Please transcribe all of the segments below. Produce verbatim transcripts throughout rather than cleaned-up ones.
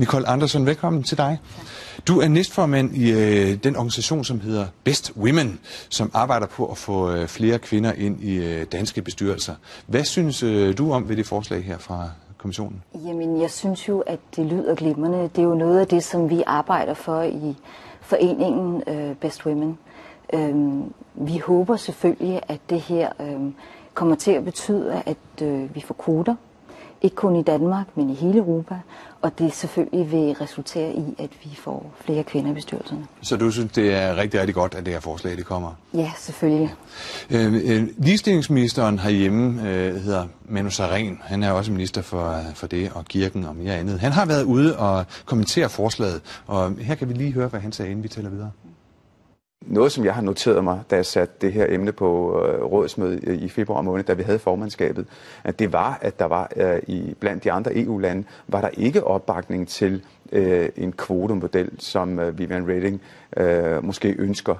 Nicole Andersen, velkommen til dig. Du er næstformand i øh, den organisation, som hedder Best Women, som arbejder på at få øh, flere kvinder ind i øh, danske bestyrelser. Hvad synes øh, du om ved det forslag her fra kommissionen? Jamen, jeg synes jo, at det lyder glimrende. Det er jo noget af det, som vi arbejder for i foreningen øh, Best Women. Øhm, vi håber selvfølgelig, at det her øh, kommer til at betyde, at øh, vi får kvoter. Ikke kun i Danmark, men i hele Europa. Og det selvfølgelig vil resultere i, at vi får flere kvinder i bestyrelserne. Så du synes, det er rigtig, rigtig godt, at det her forslag det kommer? Ja, selvfølgelig. Øh, øh, ligestillingsministeren herhjemme øh, hedder Manu Sareen. Han er også minister for, for det og kirken og mere andet. Han har været ude og kommentere forslaget, og her kan vi lige høre, hvad han sagde, inden vi tæller videre. Noget, som jeg har noteret mig, da jeg satte det her emne på øh, rådsmødet i februar måned, da vi havde formandskabet, at det var, at der var øh, i blandt de andre E U-lande, var der ikke opbakning til øh, en kvotemodel, som øh, Viviane Reding øh, måske ønsker.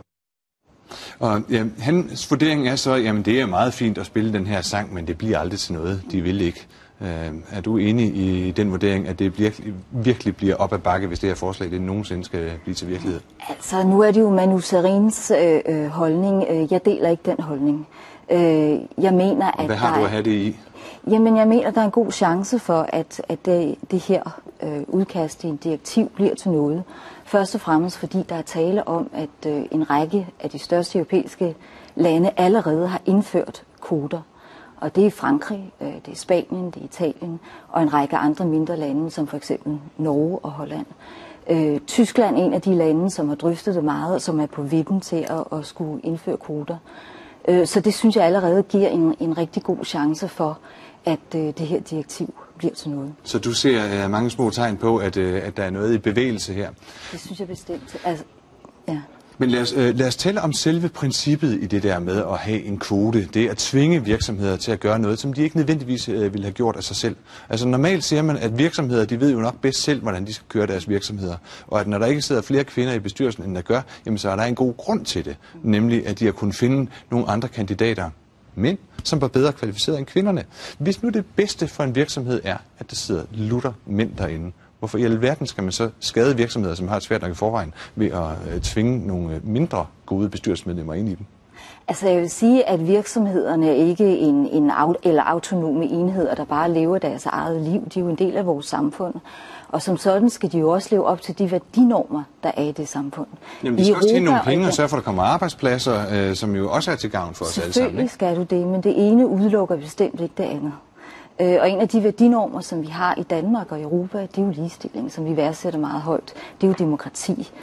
Og ja, hans vurdering er så, jamen det er meget fint at spille den her sang, men det bliver aldrig til noget. De vil ikke. Uh, er du enig i den vurdering, at det virkelig, virkelig bliver op ad bakke, hvis det her forslag det nogensinde skal blive til virkelighed? Altså, nu er det jo Manu Sareens øh, holdning. Jeg deler ikke den holdning. Øh, jeg mener, og hvad at har der du at have det i? Jamen, jeg mener, der er en god chance for, at, at det, det her øh, udkast i en direktiv bliver til noget. Først og fremmest, fordi der er tale om, at øh, en række af de største europæiske lande allerede har indført kvoter. Og det er Frankrig, øh, det er Spanien, det er Italien og en række andre mindre lande, som for eksempel Norge og Holland. Øh, Tyskland er en af de lande, som har drøftet det meget, og som er på vippen til at, at skulle indføre kvoter. Øh, så det synes jeg allerede giver en, en rigtig god chance for, at øh, det her direktiv bliver til noget. Så du ser øh, mange små tegn på, at, øh, at der er noget i bevægelse her? Det synes jeg bestemt. Altså, ja. Men lad os, øh, lad os tale om selve princippet i det der med at have en kvote. Det er at tvinge virksomheder til at gøre noget, som de ikke nødvendigvis øh, ville have gjort af sig selv. Altså normalt siger man, at virksomheder, de ved jo nok bedst selv, hvordan de skal køre deres virksomheder. Og at når der ikke sidder flere kvinder i bestyrelsen, end der gør, jamen så er der en god grund til det. Nemlig, at de har kunnet finde nogle andre kandidater, mænd, som var bedre kvalificeret end kvinderne. Hvis nu det bedste for en virksomhed er, at der sidder lutter mænd derinde, hvorfor i alverden skal man så skade virksomheder, som har et svært nok i forvejen, ved at øh, tvinge nogle mindre gode bestyrelsesmedlemmer ind i dem? Altså jeg vil sige, at virksomhederne er ikke en, en aut- eller autonome enheder, der bare lever deres eget liv. De er jo en del af vores samfund. Og som sådan skal de jo også leve op til de værdinormer, der er i det samfund. Jamen de skal også tjene nogle penge og sørge for, at der kommer arbejdspladser, øh, som jo også er til gavn for os alle sammen. Selvfølgelig skal du det, men det ene udelukker bestemt ikke det andet. Og en af de værdinormer, som vi har i Danmark og i Europa, det er jo ligestilling, som vi værdsætter meget højt. Det er jo demokrati.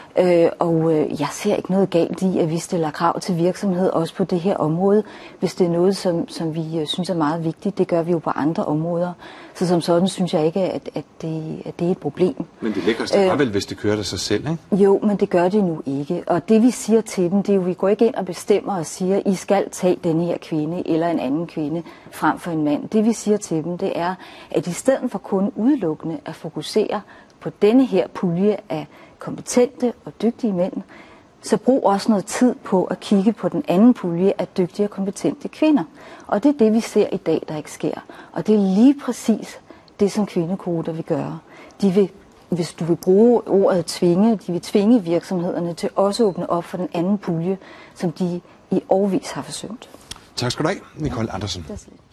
Og jeg ser ikke noget galt i, at vi stiller krav til virksomhed også på det her område, hvis det er noget, som, som vi synes er meget vigtigt. Det gør vi jo på andre områder. Så som sådan synes jeg ikke, at, at, det, at det er et problem. Men det lækkerste er vel, hvis det kører det sig selv, ikke? Jo, men det gør det nu ikke. Og det vi siger til dem, det er jo, vi går ikke ind og bestemmer og siger, I skal tage denne her kvinde eller en anden kvinde frem for en mand. Det vi siger til dem, det er, at i stedet for kun udelukkende at fokusere på denne her pulje af kompetente og dygtige mænd, så brug også noget tid på at kigge på den anden pulje af dygtige og kompetente kvinder. Og det er det, vi ser i dag, der ikke sker. Og det er lige præcis det, som kvindekvoter vil gøre. De vil, hvis du vil bruge ordet tvinge, de vil tvinge virksomhederne til også at åbne op for den anden pulje, som de i årevis har forsømt. Tak skal du have, Nicole Andersen.